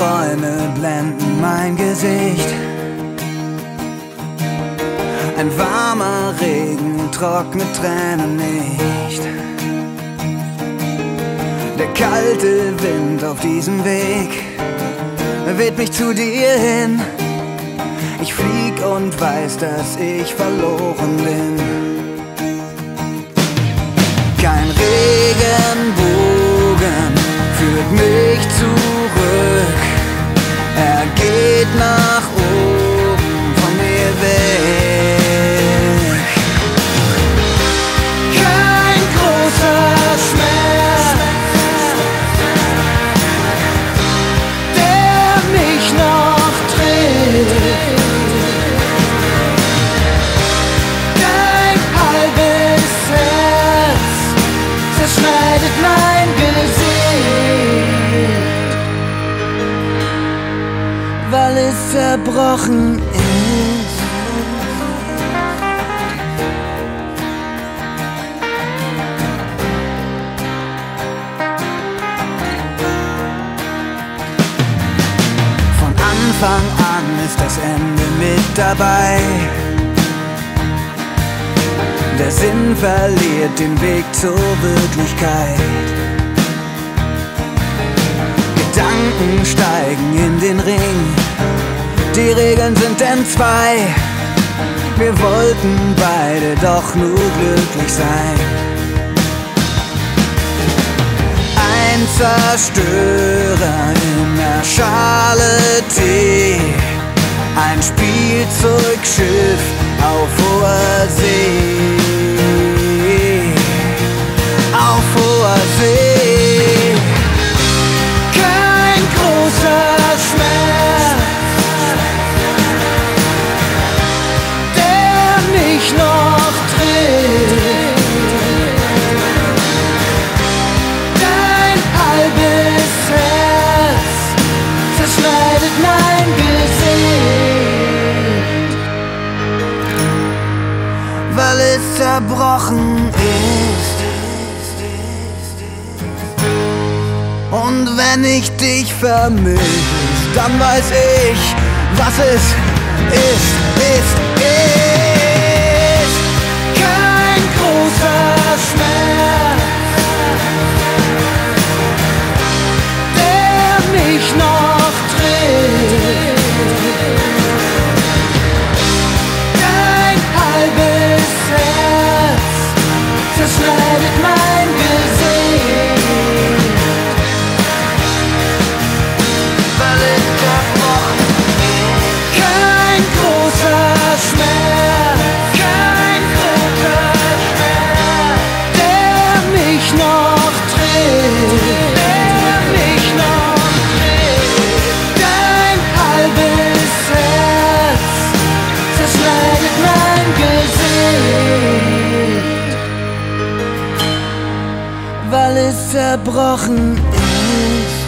Träume blenden mein Gesicht. Ein warmer Regen trocknet Tränen nicht. Der kalte Wind auf diesem Weg weht mich zu dir hin. Ich flieg und weiß, dass ich verloren bin. Kein Regenbogen führt mich zurück. Er geht nach oben von mir weg. Kein großer Schmerz, der mich noch trägt. Dein halbes Herz zerschneidet mein Gesicht, weil es zerbrochen ist. Von Anfang an ist das Ende mit dabei. Der Sinn verliert den Weg zur Wirklichkeit. Gedanken steigen in den Ring. Die Regeln sind entzwei. Wir wollten beide doch nur glücklich sein. Ein Zerstörer in der Schale Tee. Ein Spielzeugschiff auf hoher See. Auf hoher See. Kein großer Schmerz, der mich noch trägt. Dein halbes Herz zerschneidet mein Gesicht, weil es zerbrochen ist. Und wenn ich dich vermisse, dann weiß ich, was es ist. Kein großer Schmerz, der mich noch trägt. Dein halbes Herz zerschneidet mein Gesicht, weil es zerbrochen ist. Kein großer Schmerz, kein großer Schmerz, der mich noch trägt, der mich noch trägt. Dein halbes Herz zerschneidet mein Gesicht, weil es zerbrochen ist.